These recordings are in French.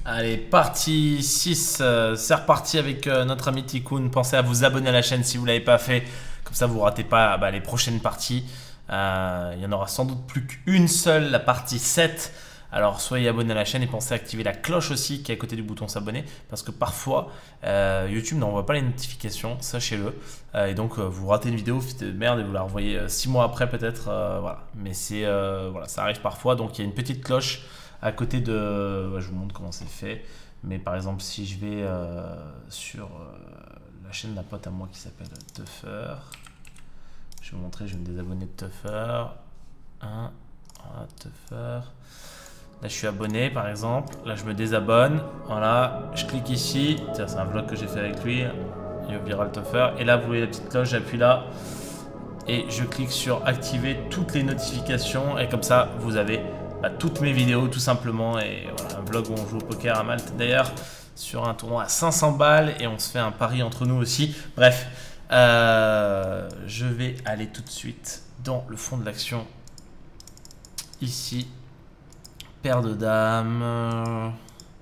Allez, partie 6, c'est reparti avec notre ami Tikkun. Pensez à vous abonner à la chaîne si vous ne l'avez pas fait. Comme ça, vous ne ratez pas les prochaines parties. Il y en aura sans doute plus qu'une seule, la partie 7. Alors, soyez abonnés à la chaîne et pensez à activer la cloche aussi qui est à côté du bouton s'abonner. Parce que parfois, YouTube n'envoie pas les notifications, sachez-le. Et donc, vous ratez une vidéo de merde et vous la revoyez 6 mois après peut-être. Voilà. Mais c'est voilà, ça arrive parfois. Donc, il y a une petite cloche à côté de... je vous montre comment c'est fait. Mais par exemple, si je vais sur la chaîne d'un pote à moi qui s'appelle Tuffer, je vais vous montrer, je vais me désabonner de Tuffer. Voilà, Tuffer. Là, je suis abonné, par exemple. Là, je me désabonne. Voilà, je clique ici. Tiens, c'est un vlog que j'ai fait avec lui. Il Viral Tuffer. Et là, vous voyez la petite cloche, j'appuie là. Et je clique sur activer toutes les notifications. Et comme ça, vous avez toutes mes vidéos, tout simplement. Et voilà, un vlog où on joue au poker à Malte, d'ailleurs, sur un tournoi à 500 balles. Et on se fait un pari entre nous aussi. Bref, je vais aller tout de suite dans le fond de l'action. Ici. Paire de dames.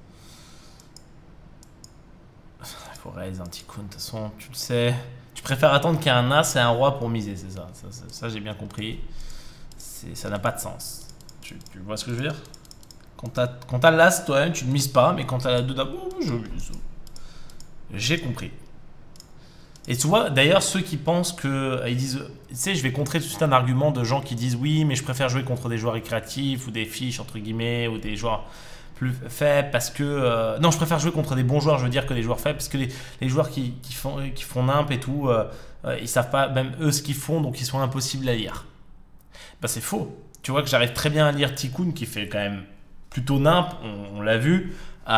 Il faut raise un Tikkun, de toute façon, tu le sais. Tu préfères attendre qu'il y ait un as et un roi pour miser, c'est ça. Ça j'ai bien compris. Ça n'a pas de sens. Tu vois ce que je veux dire? Quand t'as l'as, toi-même, tu ne mises pas, mais quand t'as la 2 dames, je mise. J'ai compris. Et tu vois, d'ailleurs, ceux qui pensent que... Ils disent... Tu sais, je vais contrer tout de suite un argument de gens qui disent « Oui, mais je préfère jouer contre des joueurs récréatifs ou des fiches, entre guillemets, ou des joueurs plus faibles parce que... non, je préfère jouer contre des bons joueurs, je veux dire, que des joueurs faibles parce que les joueurs qui font nimp et tout, ils savent pas, même eux, ce qu'ils font, donc ils sont impossibles à lire. » Bah, c'est faux. Tu vois que j'arrive très bien à lire Tikkun qui fait quand même plutôt nimp, on l'a vu,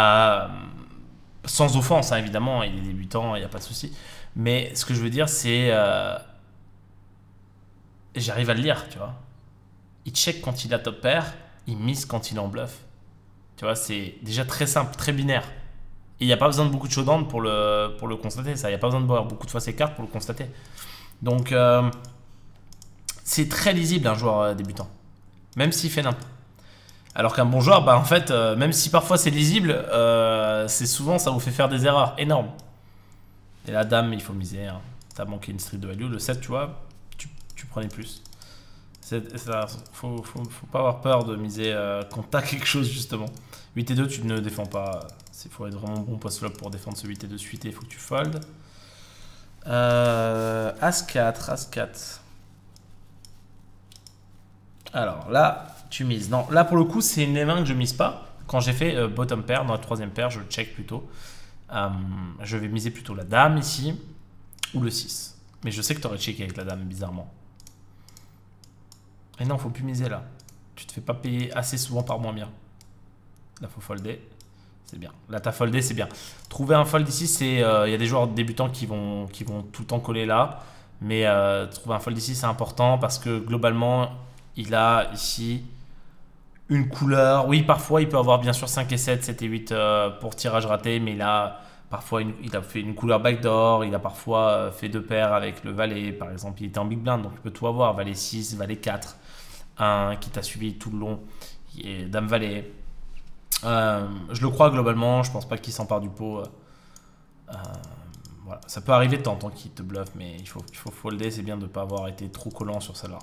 sans offense, hein, évidemment, il est débutant, il n'y a pas de souci. Mais ce que je veux dire, c'est... j'arrive à le lire, tu vois. Il check quand il a top pair, il mise quand il est en bluff. Tu vois, c'est déjà très simple, très binaire. Et il n'y a pas besoin de beaucoup de showdown pour le constater, ça. Il n'y a pas besoin de voir beaucoup de fois ses cartes pour le constater. Donc, c'est très lisible, un joueur débutant. Même s'il fait n'importe. Alors qu'un bon joueur, en fait, même si parfois c'est lisible, c'est souvent, ça vous fait faire des erreurs énormes. Et la dame, il faut miser. Hein. T'as manqué une street de value. Le 7, tu vois, tu prenais plus. Faut pas avoir peur de miser quand t'as quelque chose, justement. 8 et 2, tu ne défends pas. Il faut être vraiment bon post-flop pour défendre ce 8 et 2 suité. Il faut que tu fold. As 4, As 4. Alors là, tu mises. Non, là pour le coup, c'est une des mains que je mise pas. Quand j'ai fait bottom pair, dans la troisième paire, je check plutôt. Je vais miser plutôt la dame ici ou le 6. Mais je sais que tu aurais checké avec la dame, bizarrement. Et non, faut plus miser là. Tu te fais pas payer assez souvent par moins bien. Là, faut folder. C'est bien. Là, t'as foldé, c'est bien. Trouver un fold ici, c'est... Il y a des joueurs débutants qui vont tout le temps coller là. Mais trouver un fold ici, c'est important parce que globalement, il a ici... une couleur, oui parfois il peut avoir bien sûr 5 et 7, 7 et 8 pour tirage raté, mais il a parfois il a fait une couleur backdoor, il a parfois fait deux paires avec le valet, par exemple il était en big blind donc il peut tout avoir, valet 6, valet 4, 1 qui t'a suivi tout le long, et dame valet. Je le crois globalement, je pense pas qu'il s'empare du pot. Voilà. Ça peut arriver de temps en temps qu'il te bluffe, mais il faut folder, c'est bien de ne pas avoir été trop collant sur celle-là.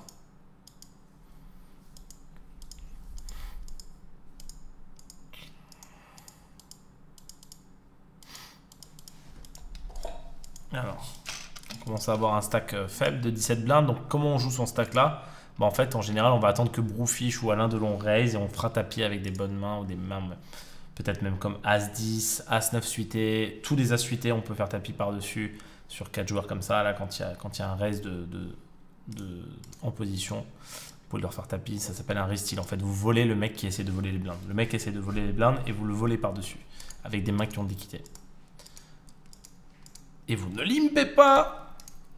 Alors, on commence à avoir un stack faible de 17 blindes. Donc, comment on joue son stack là? En fait, en général, on va attendre que Broufish ou Alain Delon raise et on fera tapis avec des bonnes mains ou des mains peut-être même comme As-10, As-9 suité. Tous les As suités, on peut faire tapis par-dessus sur 4 joueurs comme ça. Là, quand il y a un raise en position, vous pouvez leur faire tapis. Ça s'appelle un raise steal. En fait, vous volez le mec qui essaie de voler les blindes. Le mec essaie de voler les blindes et vous le volez par-dessus avec des mains qui ont de l'équité. Et vous ne limpez pas.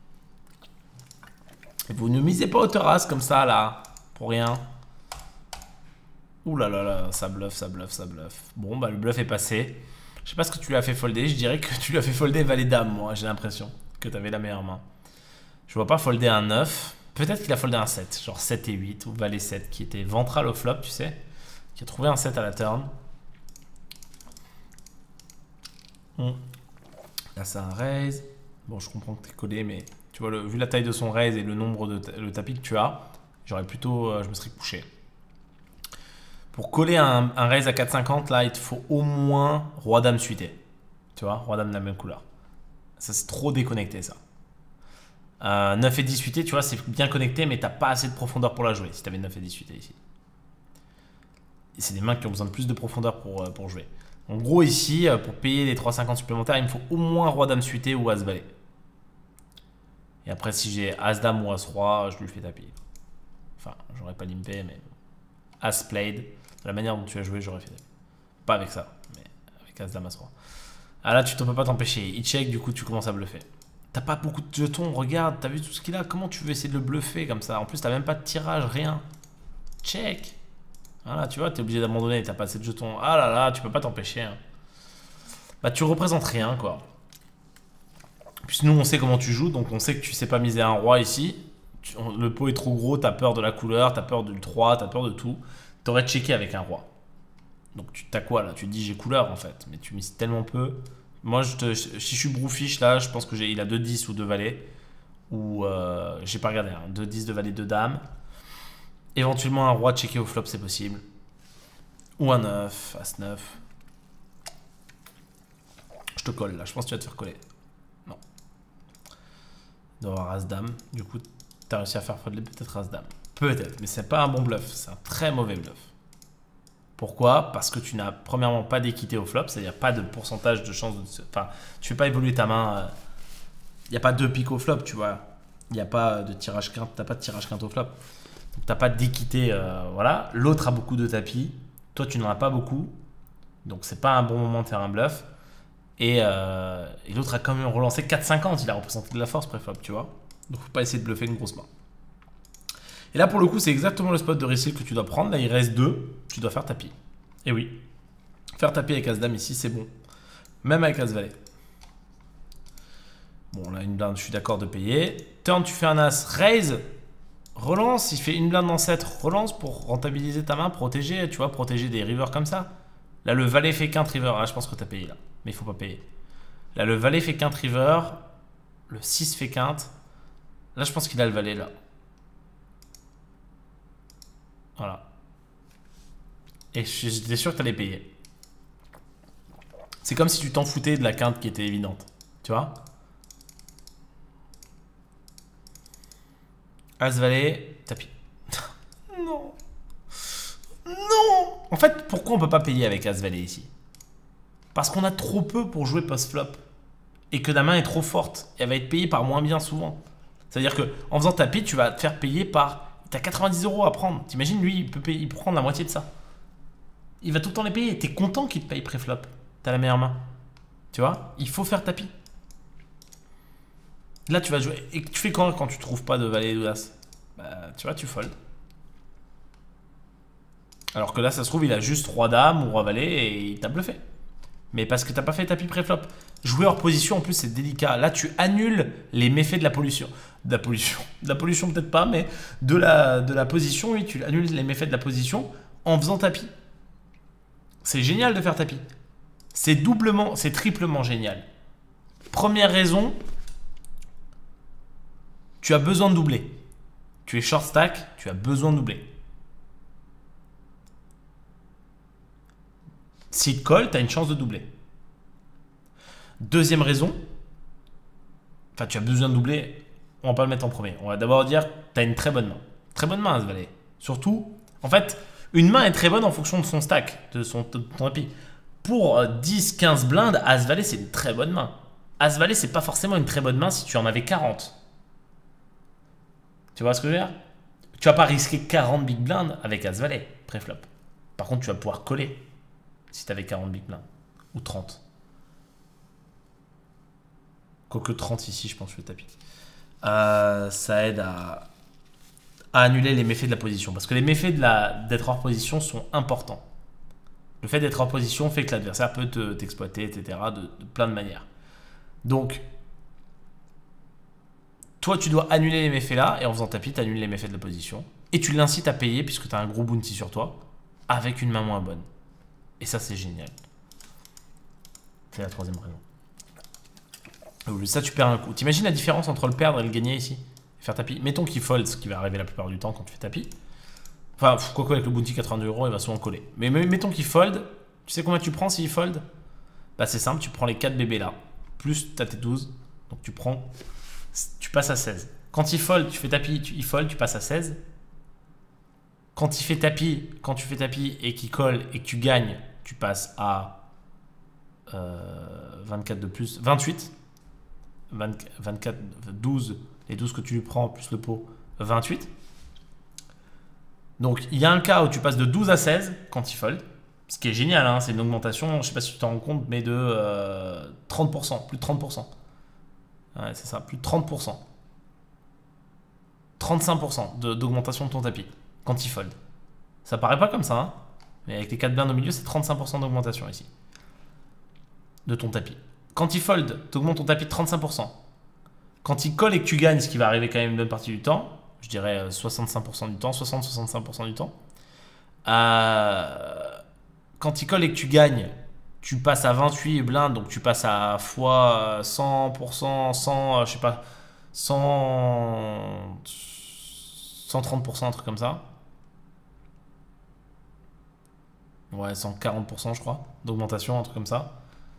Et vous ne misez pas au terrasse comme ça, là. Pour rien. Ouh là là là, ça bluffe, ça bluffe, ça bluffe. Bon, le bluff est passé. Je sais pas ce que tu lui as fait folder. Je dirais que tu lui as fait folder valet dame, moi. J'ai l'impression que tu avais la meilleure main. Je vois pas folder un 9. Peut-être qu'il a foldé un 7. Genre 7 et 8 ou valet 7 qui était ventral au flop, tu sais. Qui a trouvé un 7 à la turn. Là, c'est un raise. Bon, je comprends que tu es collé, mais tu vois, vu la taille de son raise et le nombre de le tapis que tu as, j'aurais plutôt. Je me serais couché. Pour coller un raise à 4,50, là, il te faut au moins roi-dame suité. Tu vois, roi-dame de la même couleur. Ça, c'est trop déconnecté, ça. 9 et 10 suité, tu vois, c'est bien connecté, mais t'as pas assez de profondeur pour la jouer si tu avais 9 et 10 suité ici. Et c'est des mains qui ont besoin de plus de profondeur pour jouer. En gros, ici, pour payer les 3,50 supplémentaires, il me faut au moins roi-dame suité ou as-valet. Et après, si j'ai as-dame ou as-roi, je lui fais taper. Enfin, j'aurais pas limpé, mais as-played. De la manière dont tu as joué, j'aurais fait taper. Pas avec ça, mais avec as-dame, as-roi. Ah là, tu ne peux pas t'empêcher. Il check, du coup, tu commences à bluffer. T'as pas beaucoup de jetons, regarde, t'as vu tout ce qu'il a. Comment tu veux essayer de le bluffer comme ça? En plus, t'as même pas de tirage, rien. Check. Voilà, tu vois, t'es obligé d'abandonner, t'as pas assez de jetons. Ah là là, tu peux pas t'empêcher. Hein. Bah, tu représentes rien, quoi. Puis nous, on sait comment tu joues, donc on sait que tu sais pas miser un roi ici. Le pot est trop gros, t'as peur de la couleur, t'as peur du 3, t'as peur de tout. T'aurais checké avec un roi. Donc tu t'as quoi là? Tu te dis j'ai couleur en fait, mais tu mises tellement peu. Moi, si je suis broufiche là, je pense que il a 2-10 ou 2 valets. Ou j'ai pas regardé, hein, 2-10, 2 valets, 2 dames. Éventuellement un roi checké au flop, c'est possible. Ou un 9, as-9. Je te colle là, je pense que tu vas te faire coller. Non. Il doit y avoir as-dame. Du coup, tu as réussi à faire foldler peut-être as-dame. Peut-être, mais c'est pas un bon bluff, c'est un très mauvais bluff. Pourquoi? Parce que tu n'as premièrement pas d'équité au flop, c'est-à-dire pas de pourcentage de chance de... Enfin, tu fais pas évoluer ta main. Il n'y a pas 2 piques au flop, tu vois. Il n'y a pas de tirage quinte, t'as pas de tirage quinte au flop. Donc t'as pas d'équité, voilà. L'autre a beaucoup de tapis. Toi, tu n'en as pas beaucoup. Donc c'est pas un bon moment de faire un bluff. Et l'autre a quand même relancé 4,50. Il a représenté de la force pré-flop, tu vois. Donc faut pas essayer de bluffer une grosse main. Et là, pour le coup, c'est exactement le spot de réussite que tu dois prendre. Là, il reste 2. Tu dois faire tapis. Et oui. Faire tapis avec as-dame ici, c'est bon. Même avec as-valet. Bon, là, une blinde, je suis d'accord de payer. Turn, tu fais un as, raise. Relance, il fait une blinde dans 7. Relance pour rentabiliser ta main, protéger, tu vois, protéger des rivers comme ça. Là, le valet fait quinte river. Ah, je pense que tu as payé là. Mais il faut pas payer. Là, le valet fait quinte river. Le 6 fait quinte. Là, je pense qu'il a le valet là. Voilà. Et j'étais sûr que tu allais payer. C'est comme si tu t'en foutais de la quinte qui était évidente. Tu vois? As-valet, tapis. Non. Non. En fait, pourquoi on peut pas payer avec as-valet ici? Parce qu'on a trop peu pour jouer post-flop. Et que la main est trop forte. Et elle va être payée par moins bien souvent. C'est-à-dire que en faisant tapis, tu vas te faire payer par... T'as 90 € à prendre. T'imagines, lui, il peut prendre la moitié de ça. Il va tout le temps les payer. T'es content qu'il te paye pré-flop. T'as la meilleure main. Tu vois? Il faut faire tapis. Là, tu vas jouer. Et tu fais quand tu trouves pas de valet ou d'as? Bah, tu vois, tu fold. Alors que là, ça se trouve, il a juste roi dame ou roi valet et il t'a bluffé. Mais parce que t'as pas fait tapis pré-flop. Jouer hors position, en plus, c'est délicat. Là, tu annules les méfaits de la pollution. De la pollution. De la pollution, peut-être pas, mais de la position, oui, tu annules les méfaits de la position en faisant tapis. C'est génial de faire tapis. C'est doublement, c'est triplement génial. Première raison, tu as besoin de doubler. Tu es short stack, tu as besoin de doubler. Si tu colles, tu as une chance de doubler. Deuxième raison, enfin tu as besoin de doubler, on va pas le mettre en premier. On va d'abord dire que tu as une très bonne main. Très bonne main, as-valet. Surtout, en fait, une main est très bonne en fonction de son stack, de ton tapis. Pour 10-15 blindes, as-valet c'est une très bonne main. As-valet c'est pas forcément une très bonne main si tu en avais 40. Tu vois ce que je veux dire? Tu vas pas risquer 40 big blindes avec as-valet, pré-flop. Par contre, tu vas pouvoir coller si tu avais 40 big blindes. Ou 30. Quoique 30 ici, je pense, le tapis. Ça aide à annuler les méfaits de la position. Parce que les méfaits d'être hors position sont importants. Le fait d'être hors position fait que l'adversaire peut t'exploiter, etc. de plein de manières. Donc, toi, tu dois annuler les méfaits là. Et en faisant tapis, tu annules les méfaits de la position. Et tu l'incites à payer puisque tu as un gros bounty sur toi. Avec une main moins bonne. Et ça, c'est génial. C'est la troisième raison. Ça, tu perds un coup. T'imagines la différence entre le perdre et le gagner ici? Faire tapis. Mettons qu'il fold, ce qui va arriver la plupart du temps quand tu fais tapis. Enfin, quoi avec le bounty 82 €, il va souvent coller. Mais mettons qu'il fold. Tu sais combien tu prends s'il fold? Bah, c'est simple, tu prends les 4 bébés là. Plus t'as tes 12. Donc tu prends. Tu passes à 16. Quand il fold, tu fais tapis, il fold, tu passes à 16. Quand il fait tapis, quand tu fais tapis et qu'il colle et que tu gagnes, tu passes à 24 de plus, 28. 24, 12, les 12 que tu lui prends plus le pot, 28. Donc il y a un cas où tu passes de 12 à 16 quand il fold, ce qui est génial, hein, c'est une augmentation, je ne sais pas si tu t'en rends compte, mais de 30%, plus de 30%. Ouais, c'est ça, plus de 30%. 35% d'augmentation de ton tapis quand il fold. Ça paraît pas comme ça, hein, mais avec les 4 blindes au milieu, c'est 35% d'augmentation ici. De ton tapis. Quand il fold, tu augmentes ton tapis de 35%. Quand il colle et que tu gagnes, ce qui va arriver quand même une bonne partie du temps, je dirais 65% du temps, 60-65% du temps. Quand il colle et que tu gagnes, tu passes à 28 blindes, donc tu passes à fois 100%, 100, je sais pas, 100, 130%, un truc comme ça. Ouais, 140%, je crois, d'augmentation, un truc comme ça.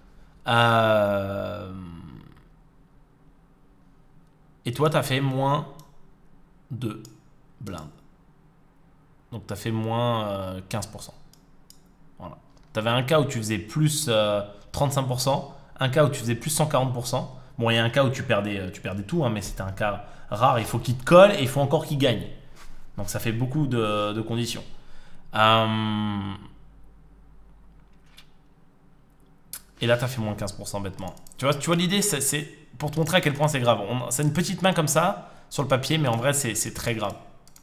Et toi, tu as fait moins de blindes. Donc, tu as fait moins 15%. Voilà. Tu avais un cas où tu faisais plus 35%, un cas où tu faisais plus 140%. Bon, il y a un cas où tu perdais tout, hein, mais c'était un cas rare. Il faut qu'il te colle et il faut encore qu'il gagne. Donc, ça fait beaucoup de conditions. Et là, tu as fait moins 15% bêtement. Tu vois l'idée, c'est pour te montrer à quel point c'est grave. C'est une petite main comme ça, sur le papier, mais en vrai, c'est très grave.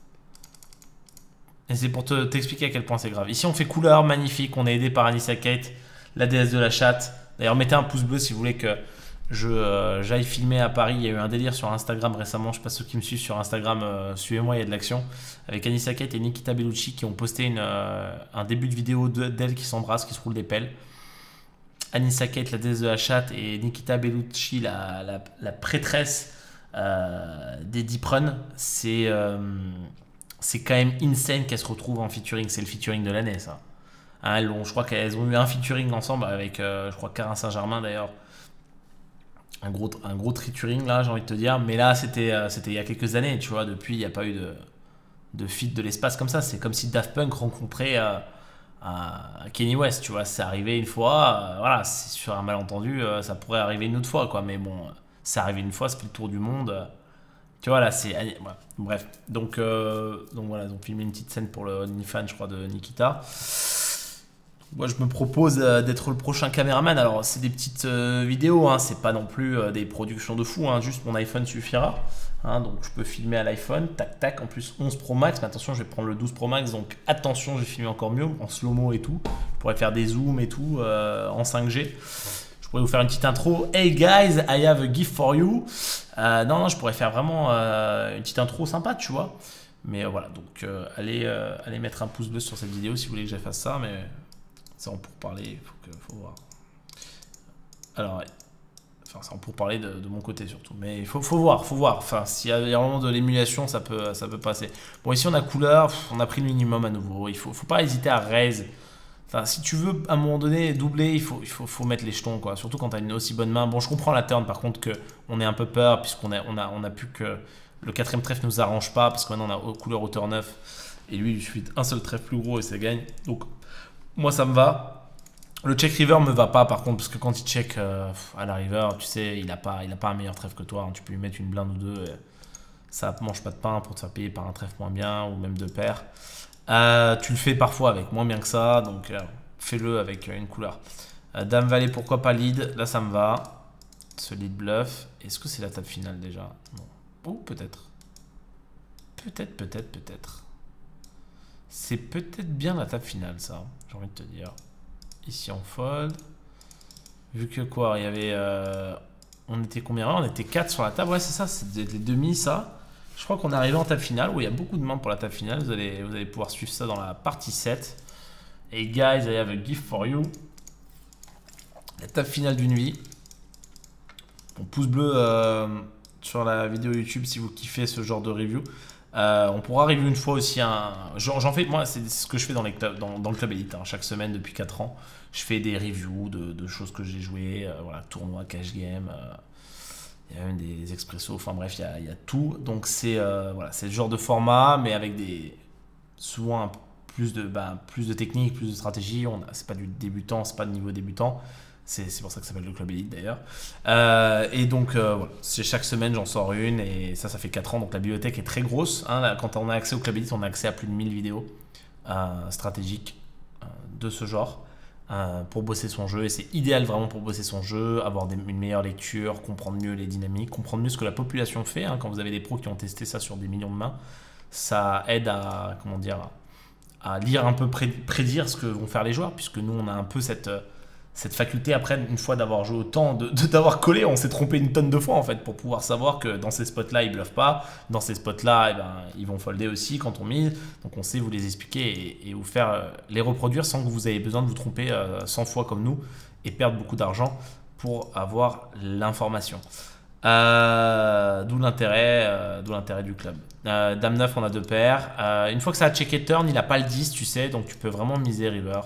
Et c'est pour t'expliquer à quel point c'est grave. Ici, on fait couleur, magnifique. On est aidé par Anissa Kate, la déesse de la chatte. D'ailleurs, mettez un pouce bleu si vous voulez que j'aille filmer à Paris. Il y a eu un délire sur Instagram récemment. Je ne sais pas ceux qui me suivent sur Instagram, suivez-moi, il y a de l'action. Avec Anissa Kate et Nikita Bellucci qui ont posté un début de vidéo d'elle qui s'embrasse, qui se roule des pelles. Anissa Kate, la déesse de la chatte, et Nikita Bellucci, la prêtresse des Deep Run. C'est quand même insane qu'elles se retrouvent en featuring. C'est le featuring de l'année, ça. Hein, je crois qu'elles ont eu un featuring ensemble avec, je crois, Carin Saint-Germain d'ailleurs. Un gros featuring là, j'ai envie de te dire. Mais là, c'était il y a quelques années, tu vois. Depuis, il n'y a pas eu de feat de l'espace comme ça. C'est comme si Daft Punk rencontrait Kanye West, tu vois. C'est arrivé une fois. Voilà, c'est sur un malentendu, ça pourrait arriver une autre fois, quoi. Mais bon, c'est arrivé une fois, ça fait le tour du monde. Tu vois, là, c'est... Ouais. Bref. Donc voilà, ils ont filmé une petite scène pour le OnlyFans, je crois, de Nikita. Moi, je me propose d'être le prochain caméraman. Alors, c'est des petites vidéos, hein. C'est pas non plus des productions de fou, hein. Juste mon iPhone suffira. Hein. Donc, je peux filmer à l'iPhone. Tac, tac. En plus, 11 Pro Max. Mais attention, je vais prendre le 12 Pro Max. Donc, attention, je vais filmer encore mieux, en slow-mo et tout. Je pourrais faire des zooms et tout en 5G. Je pourrais vous faire une petite intro. Hey guys, I have a gift for you. Non, je pourrais faire vraiment une petite intro sympa, tu vois. Mais voilà, donc allez mettre un pouce bleu sur cette vidéo si vous voulez que je fasse ça. Mais c'est en pourparler, faut voir. Alors, ouais. Enfin, c'est en pourparler de mon côté surtout. Mais il faut voir. Enfin, s'il y a vraiment de l'émulation, ça peut passer. Bon, ici on a couleur, on a pris le minimum à nouveau. Il faut pas hésiter à raise. Enfin, si tu veux à un moment donné doubler, il faut mettre les jetons, quoi. Surtout quand tu as une aussi bonne main. Bon, je comprends la turn par contre qu'on ait un peu peur puisqu'on a pu que le 4ème trèfle nous arrange pas parce que maintenant on a couleur hauteur 9 et lui il suffit d'un seul trèfle plus gros et ça gagne. Donc moi ça me va. Le check river me va pas par contre parce que quand il check à la river, tu sais, il a pas un meilleur trèfle que toi. Hein. Tu peux lui mettre une blinde ou deux. Et ça mange pas de pain pour te faire payer par un trèfle moins bien ou même deux paires. Tu le fais parfois avec moins bien que ça, donc fais-le avec une couleur. Dame valet, pourquoi pas lead? Là ça me va. Ce lead bluff. Est-ce que c'est la table finale déjà? Non. Oh, peut-être. Peut-être. C'est peut-être bien la table finale ça, j'ai envie de te dire. Ici on fold. Vu que quoi, il y avait... on était combien? On était 4 sur la table, ouais c'est ça, c'est les demi ça. Je crois qu'on est arrivé en table finale où il y a beaucoup de mains pour la table finale. Vous allez pouvoir suivre ça dans la partie 7. Et guys, I have a gift for you. La table finale d'une vie. Bon, pouce bleu sur la vidéo YouTube si vous kiffez ce genre de review. On pourra review une fois aussi j'en fais, moi c'est ce que je fais dans, dans le club élite, hein. Chaque semaine depuis 4 ans je fais des reviews de choses que j'ai jouées, voilà, tournois, cash game, il y a même des expressos, enfin bref il y a tout, donc c'est voilà, c'est le genre de format mais avec souvent plus de technique, plus de stratégie. C'est pas du débutant, c'est pas de niveau débutant. C'est pour ça que ça s'appelle le club élite d'ailleurs. Et donc, voilà, chaque semaine j'en sors une et ça fait 4 ans. Donc la bibliothèque est très grosse. Hein. Là, quand on a accès au club élite, on a accès à plus de 1000 vidéos stratégiques de ce genre pour bosser son jeu. Et c'est idéal vraiment pour bosser son jeu, avoir une meilleure lecture, comprendre mieux les dynamiques, comprendre mieux ce que la population fait. Hein. Quand vous avez des pros qui ont testé ça sur des millions de mains, ça aide à, comment dire, à lire un peu, prédire ce que vont faire les joueurs, puisque nous on a un peu cette faculté après, une fois d'avoir joué autant, d'avoir collé, on s'est trompé une tonne de fois en fait, pour pouvoir savoir que dans ces spots là ils bluffent pas, dans ces spots là ils vont folder aussi quand on mise, donc on sait vous les expliquer et vous faire les reproduire sans que vous ayez besoin de vous tromper 100 fois comme nous et perdre beaucoup d'argent pour avoir l'information. D'où l'intérêt du club. Dame 9, on a 2 paires. Une fois que ça a checké turn, il n'a pas le 10, tu sais, donc tu peux vraiment miser river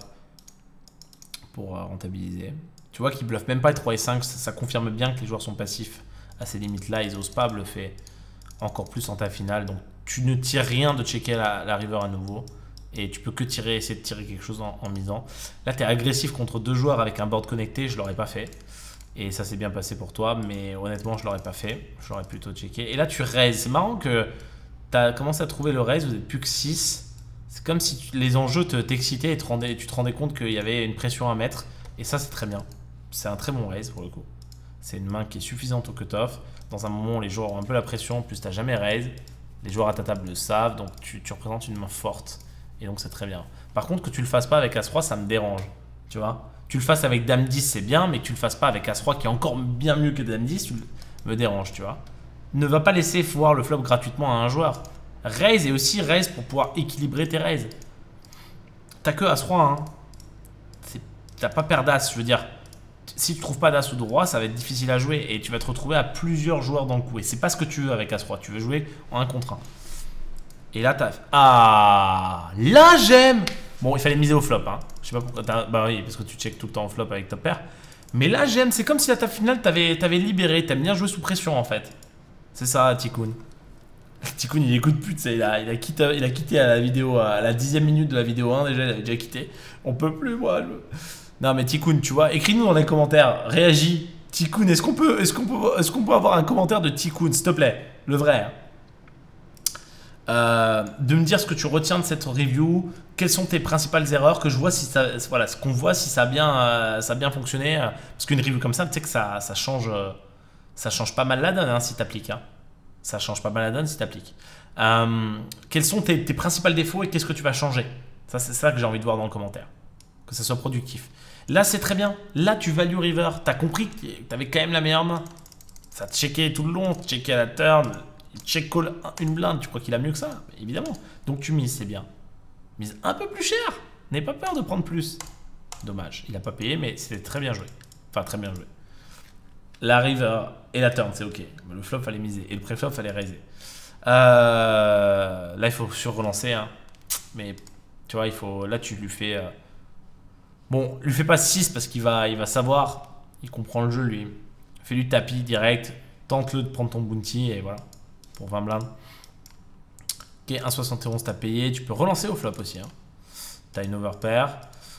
pour rentabiliser. Tu vois qu'il bluffe même pas les 3 et 5, ça confirme bien que les joueurs sont passifs à ces limites-là. Ils osent pas bluffer encore plus en ta finale. Donc tu ne tires rien de checker la river à nouveau. Et tu peux que essayer de tirer quelque chose en misant. Là, tu es agressif contre 2 joueurs avec un board connecté, je l'aurais pas fait. Et ça s'est bien passé pour toi, mais honnêtement, je l'aurais pas fait. Je l'aurais plutôt checké. Et là, tu raises. C'est marrant que tu as commencé à trouver le raise, vous n'êtes plus que 6. C'est comme si les enjeux t'excitaient et tu te rendais compte qu'il y avait une pression à mettre. Et ça, c'est très bien. C'est un très bon raise pour le coup. C'est une main qui est suffisante au cutoff. Dans un moment où les joueurs ont un peu la pression, en plus, tu n'as jamais raise. Les joueurs à ta table le savent, donc tu représentes une main forte. Et donc, c'est très bien. Par contre, que tu le fasses pas avec As-3, ça me dérange. Tu vois ? Tu le fasses avec Dame 10, c'est bien, mais que tu le fasses pas avec As-3, qui est encore bien mieux que Dame 10, me dérange, tu vois. Ne va pas laisser voir le flop gratuitement à un joueur. Raise et aussi raise pour pouvoir équilibrer tes raises. T'as que As-3, hein. T'as pas paire d'As, je veux dire. Si tu trouves pas d'As ou de Roi, ça va être difficile à jouer et tu vas te retrouver à plusieurs joueurs dans le coup. Et c'est pas ce que tu veux avec As-3, tu veux jouer en 1 contre 1. Et là, t'as... Ah, là, j'aime. Bon, il fallait miser au flop, hein. Je sais pas pourquoi. Bah oui, parce que tu check tout le temps au flop avec ta paire. Mais là, j'aime. C'est comme si à ta finale, t'avais libéré. T'aimes bien jouer sous pression, en fait. C'est ça, Tikkun. Tikkun, il écoute plus, tu sais. Il a quitté à la vidéo, à la 10e minute de la vidéo 1, déjà. Il avait déjà quitté. On peut plus, moi. Non, mais Tikkun, tu vois. Écris-nous dans les commentaires. Réagis. Tikkun, est-ce qu'on peut avoir un commentaire de Tikkun, s'il te plaît? Le vrai, hein. De me dire ce que tu retiens de cette review, quelles sont tes principales erreurs, que je vois si ça, voilà, ce qu'on voit si ça a bien fonctionné, parce qu'une review comme ça, tu sais que ça change pas mal la donne, hein, si t'appliques, hein. Ça change pas mal la donne si t'appliques. Quels sont tes principaux défauts et qu'est-ce que tu vas changer? Ça, c'est ça que j'ai envie de voir dans le commentaire, que ça soit productif. Là, c'est très bien. Là, tu value river, t'as compris que t'avais quand même la meilleure main. Ça te checkait tout le long, checké à la turn. Il check call une blinde, tu crois qu'il a mieux que ça? Évidemment. Donc tu mises, c'est bien. Mise un peu plus cher. N'aie pas peur de prendre plus. Dommage, il n'a pas payé, mais c'était très bien joué. Enfin, très bien joué. La river et la turn, c'est ok. Le flop, fallait miser. Et le pré-flop, fallait raiser. Là, il faut sur-relancer. Hein. Mais tu vois, il faut. Là, tu lui fais. Bon, lui fais pas 6 parce qu'il va savoir. Il comprend le jeu, lui. Fais-lui tapis direct. Tente-le de prendre ton bounty et voilà. Pour 20 blindes. Ok, 1,71 t'as payé. Tu peux relancer au flop aussi. Hein. T'as une overpair.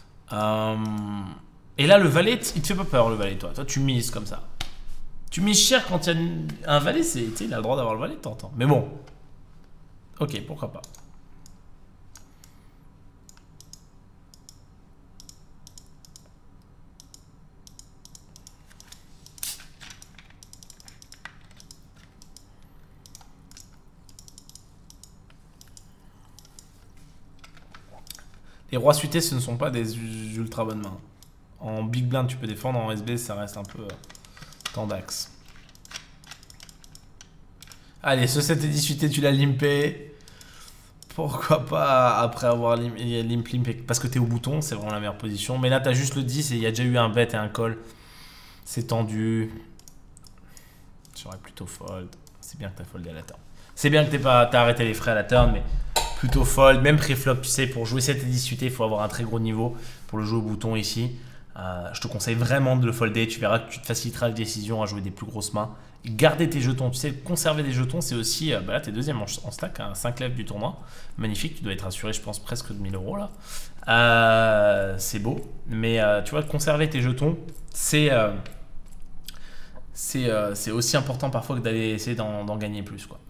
Et là, le valet, il te fait pas peur, le valet, toi. Toi, tu mises comme ça. Tu mises cher quand il y a un valet. Il a le droit d'avoir le valet de temps en temps. Mais bon. Ok, pourquoi pas. Les rois suités, ce ne sont pas des ultra bonnes mains. En big blind, tu peux défendre. En SB, ça reste un peu tendax. Allez, ce 7 et 18, tu l'as limpé. Pourquoi pas après avoir limpé. Parce que tu es au bouton, c'est vraiment la meilleure position. Mais là, tu as juste le 10 et il y a déjà eu un bet et un call. C'est tendu. J'aurais plutôt fold. C'est bien que tu as foldé à la turn. C'est bien que tu as arrêté les frais à la turn, mais plutôt fold. Même pré-flop, tu sais, pour jouer 7 et 10 UT, il faut avoir un très gros niveau pour le jouer au bouton ici. Je te conseille vraiment de le folder. Tu verras que tu te faciliteras la décision à jouer des plus grosses mains. Garder tes jetons, tu sais, conserver des jetons, c'est aussi. Là, tu es deuxième en stack, hein, 5 lèvres du tournoi. Magnifique, tu dois être assuré, je pense, presque de 1000 € là. C'est beau, mais tu vois, conserver tes jetons, c'est aussi important parfois que d'aller essayer d'en gagner plus, quoi.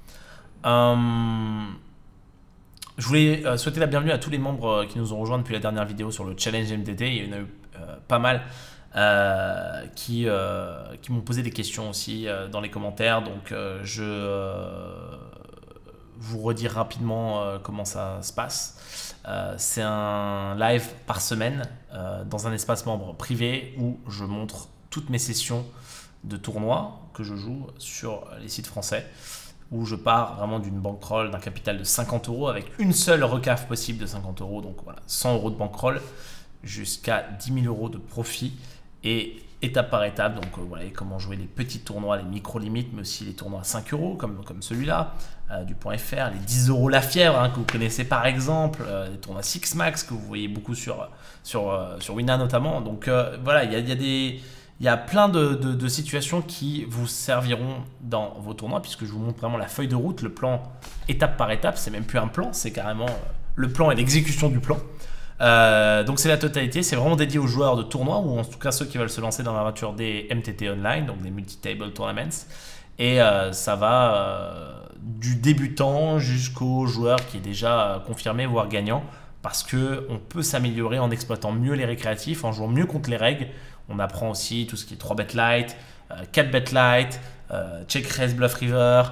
Je voulais souhaiter la bienvenue à tous les membres qui nous ont rejoints depuis la dernière vidéo sur le challenge MTT. Il y en a eu pas mal qui m'ont posé des questions aussi dans les commentaires. Donc je vous redire rapidement comment ça se passe. C'est un live par semaine dans un espace membre privé où je montre toutes mes sessions de tournois que je joue sur les sites français, où je pars vraiment d'une bankroll, d'un capital de 50 € avec une seule recaf possible de 50 €. Donc voilà, 100 € de bankroll jusqu'à 10 000 € de profit, et étape par étape. Donc voilà, comment jouer les petits tournois, les micro-limites, mais aussi les tournois à 5 € comme celui-là, du point FR, les 10 € la fièvre, hein, que vous connaissez par exemple, les tournois Six Max que vous voyez beaucoup sur Wina notamment. Donc voilà, il y a plein de situations qui vous serviront dans vos tournois, puisque je vous montre vraiment la feuille de route, le plan étape par étape. C'est même plus un plan, c'est carrément le plan et l'exécution du plan. Donc c'est la totalité, c'est vraiment dédié aux joueurs de tournois, ou en tout cas ceux qui veulent se lancer dans l'aventure des MTT online, donc des multi-table tournaments. Et ça va du débutant jusqu'au joueur qui est déjà confirmé, voire gagnant, parce qu'on peut s'améliorer en exploitant mieux les récréatifs, en jouant mieux contre les règles. On apprend aussi tout ce qui est 3 bet light, 4 bet light, check raise bluff river,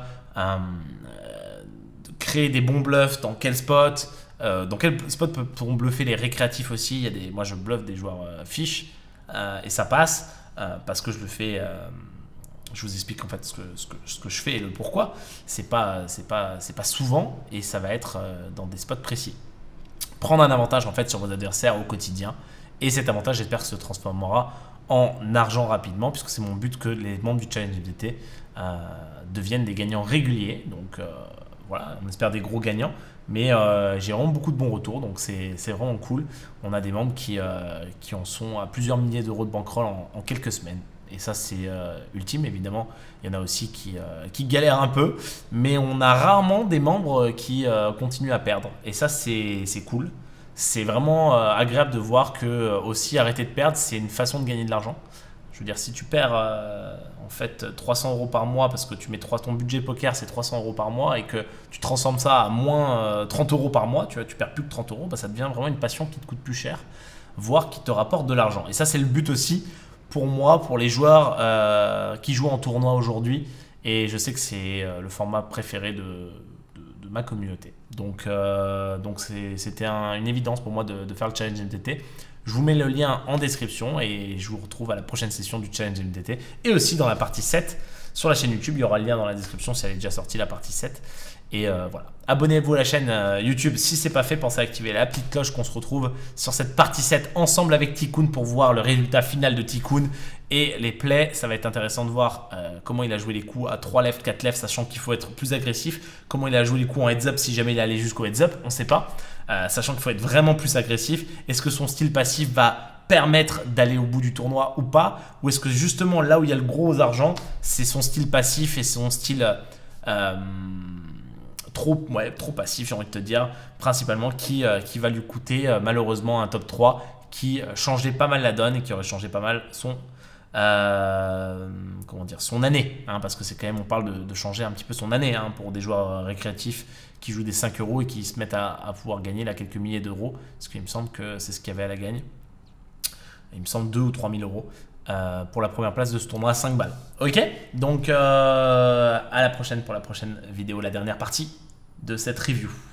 créer des bons bluffs dans quel spot, dans quel spot pourront bluffer les récréatifs aussi. Moi je bluffe des joueurs fish et ça passe parce que je le fais. Je vous explique en fait ce que je fais et le pourquoi. C'est pas souvent, et ça va être dans des spots précis. Prendre un avantage en fait sur vos adversaires au quotidien. Et cet avantage, j'espère, se transformera en argent rapidement, puisque c'est mon but que les membres du Challenge MTT deviennent des gagnants réguliers. Donc voilà, on espère des gros gagnants. Mais j'ai vraiment beaucoup de bons retours, donc c'est vraiment cool. On a des membres qui en sont à plusieurs milliers d'euros de bankroll en quelques semaines. Et ça, c'est ultime, évidemment. Il y en a aussi qui galèrent un peu, mais on a rarement des membres qui continuent à perdre. Et ça, c'est cool. C'est vraiment agréable de voir que aussi arrêter de perdre, c'est une façon de gagner de l'argent. Je veux dire, si tu perds en fait 300 € par mois parce que tu mets ton budget poker, c'est 300 € par mois, et que tu transformes ça à moins 30 € par mois, tu perds plus que 30 €, bah, ça devient vraiment une passion qui te coûte plus cher, voire qui te rapporte de l'argent. Et ça, c'est le but aussi pour moi, pour les joueurs qui jouent en tournoi aujourd'hui. Et je sais que c'est le format préféré de ma communauté. Donc c'était une évidence pour moi de faire le challenge MTT. Je vous mets le lien en description et je vous retrouve à la prochaine session du challenge MTT. Et aussi dans la partie 7 sur la chaîne YouTube. Il y aura le lien dans la description si elle est déjà sortie, la partie 7. Et voilà. Abonnez-vous à la chaîne YouTube si ce n'est pas fait. Pensez à activer la petite cloche, qu'on se retrouve sur cette partie 7 ensemble avec Tikkun pour voir le résultat final de Tikkun et les plays. Ça va être intéressant de voir comment il a joué les coups à 3 left, 4 left, sachant qu'il faut être plus agressif. Comment il a joué les coups en heads up si jamais il est allé jusqu'au heads up, on ne sait pas. Sachant qu'il faut être vraiment plus agressif. Est-ce que son style passif va permettre d'aller au bout du tournoi ou pas? Ou est-ce que justement là où il y a le gros argent, c'est son style passif et son style trop passif, j'ai envie de te dire, principalement, qui va lui coûter malheureusement un top 3 qui changeait pas mal la donne et qui aurait changé pas mal son année, hein, parce que c'est quand même, on parle de changer un petit peu son année, hein, pour des joueurs récréatifs qui jouent des 5 € et qui se mettent à pouvoir gagner là quelques milliers d'euros, parce qu'il me semble que c'est ce qu'il y avait à la gagne. Il me semble 2 ou 3 000 € pour la première place de ce tournoi à 5 balles. Ok, donc à la prochaine pour la prochaine vidéo, la dernière partie de cette review.